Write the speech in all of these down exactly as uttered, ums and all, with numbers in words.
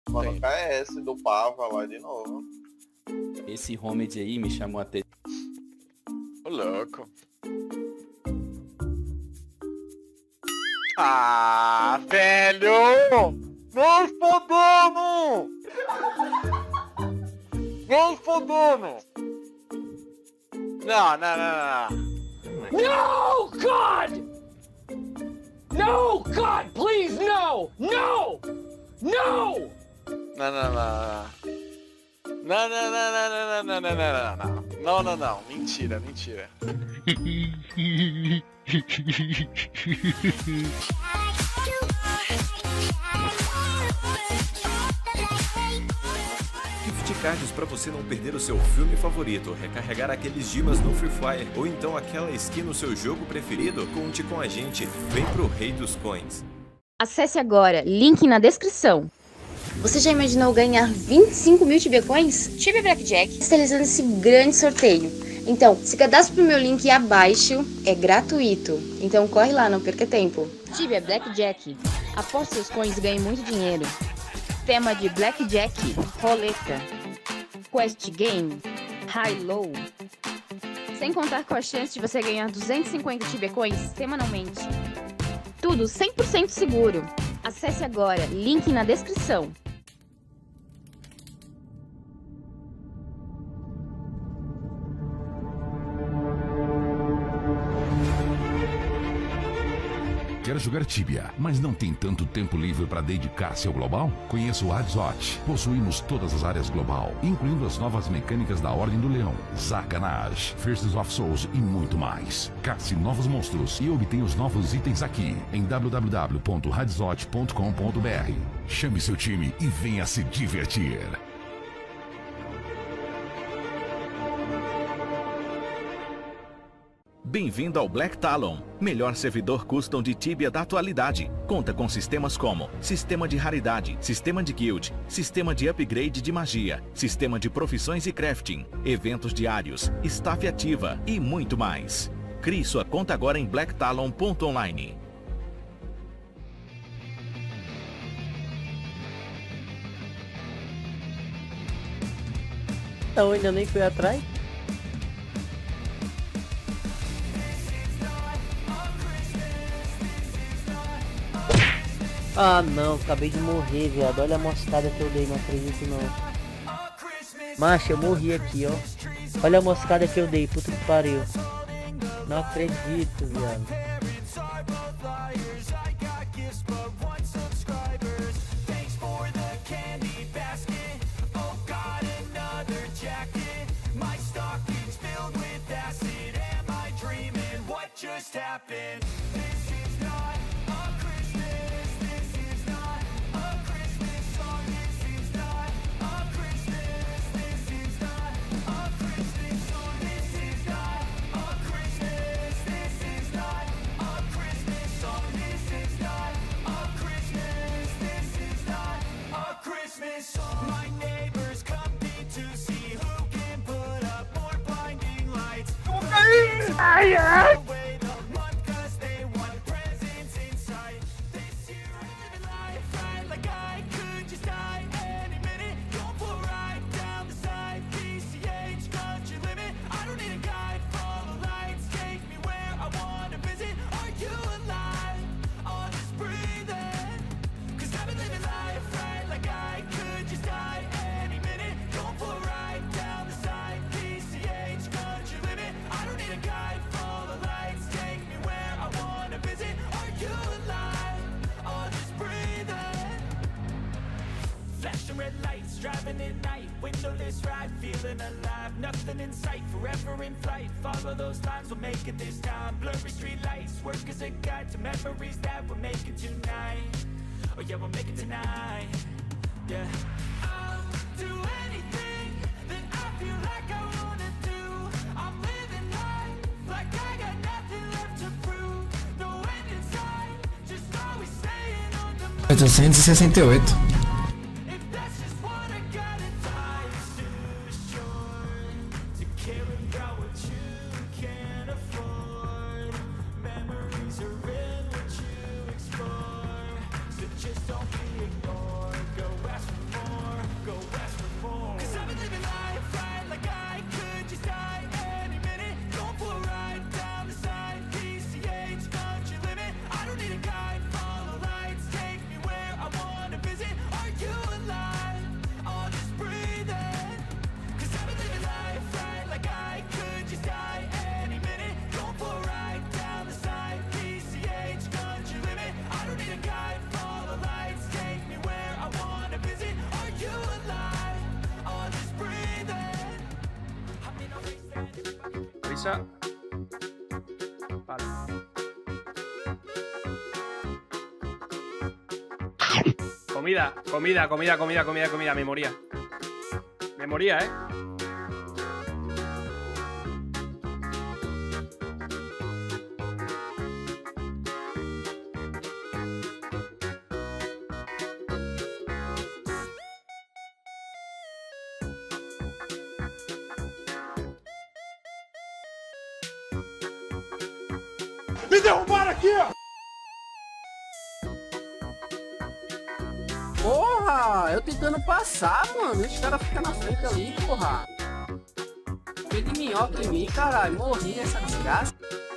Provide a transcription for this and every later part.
Mano, Tem. K S do Pava lá de novo. Esse Homed aí me chamou a atenção. Ô, louco. Ah, velho! Nem fodendo! Nem fodendo! Não, não, não, não. No, God! No, God, please, no! No! No! Não, não, não. Não, não, não, não, não, não, não, não, não, não. Não, não, não. Mentira, mentira. Gift cards para você não perder o seu filme favorito, recarregar aqueles dimas no Free Fire ou então aquela skin no seu jogo preferido? Conte com a gente, vem pro Rei dos Coins. Acesse agora, link na descrição. Você já imaginou ganhar vinte e cinco mil Tibia Coins? Tibia Blackjack está realizando esse grande sorteio. Então, se cadastre pro meu link abaixo, é gratuito. Então corre lá, não perca tempo. Tibia Blackjack. Aposte seus coins e ganhe muito dinheiro. Tema de Blackjack, roleta, Quest Game, High Low. Sem contar com a chance de você ganhar duzentos e cinquenta Tibia Coins semanalmente. Tudo cem por cento seguro. Acesse agora, link na descrição. Quer jogar Tibia, mas não tem tanto tempo livre para dedicar-se ao global? Conheça o Hadzot. Possuímos todas as áreas global, incluindo as novas mecânicas da Ordem do Leão, Zarkanaj, Firsts of Souls e muito mais. Casse novos monstros e obtenha os novos itens aqui em w w w ponto hadzot ponto com ponto b r. Chame seu time e venha se divertir. Bem-vindo ao Black Talon, melhor servidor custom de Tibia da atualidade. Conta com sistemas como sistema de raridade, sistema de guild, sistema de upgrade de magia, sistema de profissões e crafting, eventos diários, staff ativa e muito mais. Crie sua conta agora em black talon ponto online. Eu ainda nem fui atrás. Ah não, acabei de morrer, viado. Olha a moscada que eu dei, não acredito não. Macho, eu morri aqui, ó. Olha a moscada que eu dei, puta que pariu. Não acredito, viado. Ai, ai. red lights, driving at night, windowless ride, feeling alive, nothing in sight, forever in flight, follow those lines, we'll make it this time, blurry street lights, work as a guide to memories that we're making tonight, oh yeah, we'll make it tonight, yeah. I'll do anything that I feel like I wanna do, I'm living life like I got nothing left to prove, no end in sight, just always staying on the move. oitocentos e sessenta e oito. Pizza. Vale. Comida, comida, comida, comida, comida, comida. Me moría. Me moría, eh. Me derrubaram aqui, ó! Porra, eu tentando passar, mano. Esse cara fica na frente ali, porra. Veio de minhoca em mim, caralho. Morri nessa desgraça.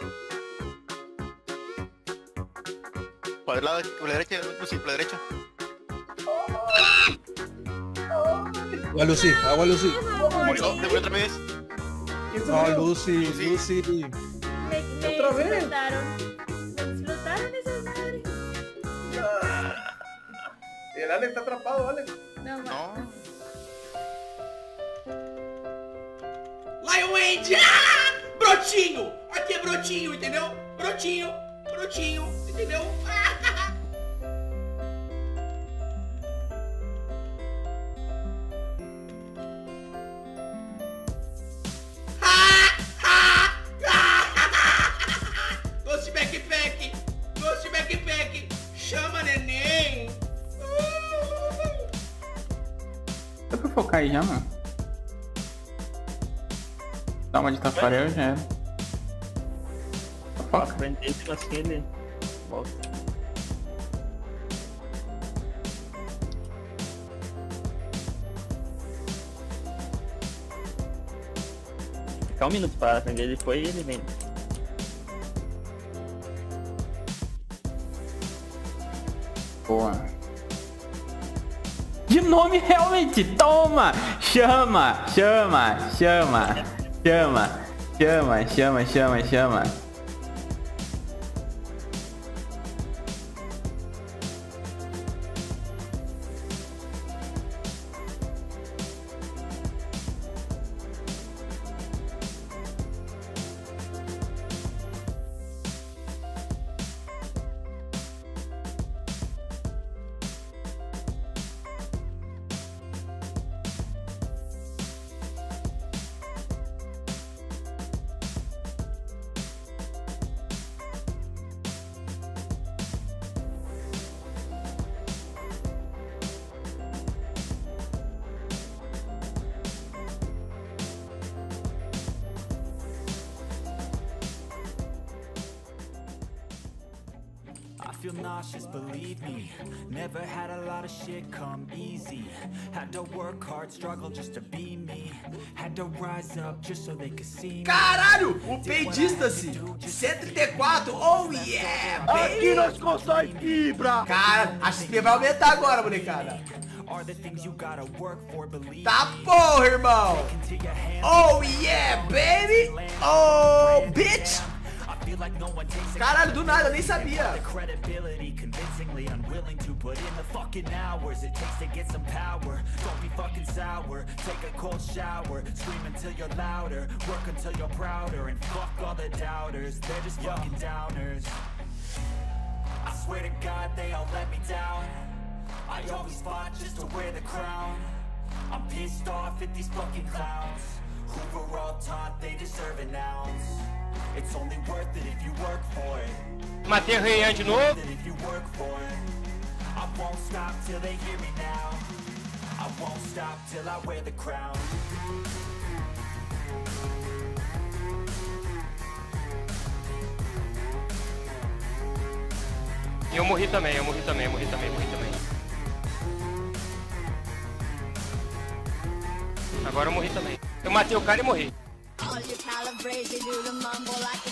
Por el lado, por la derecha, Lucy, por la derecha. Agua Lucy, agua Lucy. Murió, murió otra vez. No, Lucy, Lucy. Me, me ¿Otra vez? explotaron. Me explotaron esas madres. El Alex está atrapado, Alex. No, no. Lion Wade! Ah! Brotinho! Aqui é brotinho, entendeu? Brotinho, brotinho, entendeu? Doce backpack! Doce backpack! Chama neném! Dá pra focar aí já, mano? Dá uma de Tafarel já era. Foca. Prender assim ele volta. Ficar um minuto para prender ele foi e ele vem. Boa. De nome realmente, toma! Chama, chama, chama, chama, chama, chama, chama, chama. I feel nauseous, believe me. Never had a lot of shit come easy. Had to work hard, struggle just to be me. Had to rise up just so they could see me. Caralho, o peidista-se cento e trinta e quatro, oh yeah, baby. Aqui nós conseguimos fibra. Cara, a X P vai aumentar agora, molecada. Tá porra, irmão. Oh yeah, baby. Oh, bitch. Caralho, do nada, eu nem sabia. I always fought just to wear the crown. I'm pissed off at these fucking clowns who were all taught they deserve an ounce. It's only worth it if you work for it. Matei o Rei de novo. If you work for it, I won't stop till they hear me now. I won't stop till I wear the crown. E eu morri também, eu morri também, eu morri também, eu morri também. Agora eu morri também. Eu matei o cara e morri. All your calibrated, do the mumble like